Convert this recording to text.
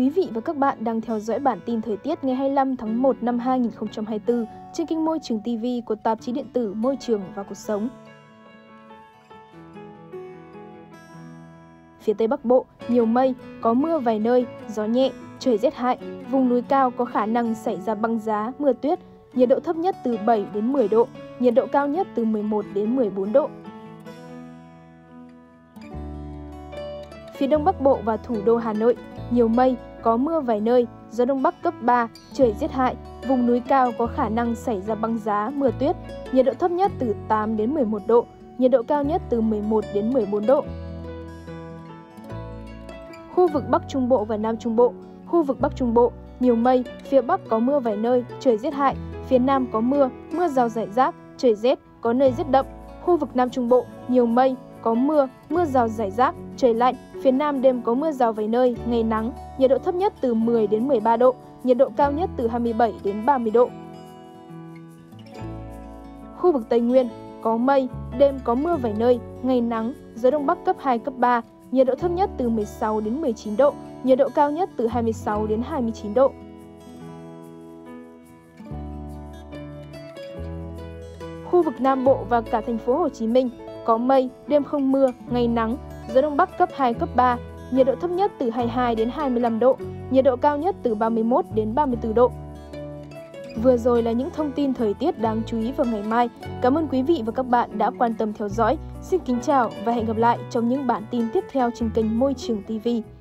Quý vị và các bạn đang theo dõi bản tin thời tiết ngày 25 tháng 1 năm 2024 trên kênh Môi trường TV của tạp chí điện tử Môi trường và Cuộc sống. Phía Tây Bắc Bộ, nhiều mây, có mưa vài nơi, gió nhẹ, trời rét hại, vùng núi cao có khả năng xảy ra băng giá, mưa tuyết, nhiệt độ thấp nhất từ 7 đến 10 độ, nhiệt độ cao nhất từ 11 đến 14 độ. Phía Đông Bắc Bộ và thủ đô Hà Nội, nhiều mây, có mưa vài nơi, gió Đông Bắc cấp 3, trời rét hại, vùng núi cao có khả năng xảy ra băng giá, mưa tuyết, nhiệt độ thấp nhất từ 8 đến 11 độ, nhiệt độ cao nhất từ 11 đến 14 độ. Khu vực Bắc Trung Bộ và Nam Trung Bộ, khu vực Bắc Trung Bộ, nhiều mây, phía Bắc có mưa vài nơi, trời rét hại, phía Nam có mưa, mưa rào rải rác, trời rét, có nơi rét đậm. Khu vực Nam Trung Bộ, nhiều mây, có mưa, mưa rào rải rác, trời lạnh, phía Nam đêm có mưa rào vài nơi, ngày nắng, nhiệt độ thấp nhất từ 10 đến 13 độ, nhiệt độ cao nhất từ 27 đến 30 độ. Khu vực Tây Nguyên, có mây, đêm có mưa vài nơi, ngày nắng, gió Đông Bắc cấp 2, cấp 3, nhiệt độ thấp nhất từ 16 đến 19 độ, nhiệt độ cao nhất từ 26 đến 29 độ. Khu vực Nam Bộ và cả thành phố Hồ Chí Minh, có mây, đêm không mưa, ngày nắng, gió Đông Bắc cấp 2, cấp 3, nhiệt độ thấp nhất từ 22 đến 25 độ, nhiệt độ cao nhất từ 31 đến 34 độ. Vừa rồi là những thông tin thời tiết đáng chú ý vào ngày mai. Cảm ơn quý vị và các bạn đã quan tâm theo dõi. Xin kính chào và hẹn gặp lại trong những bản tin tiếp theo trên kênh Môi trường TV.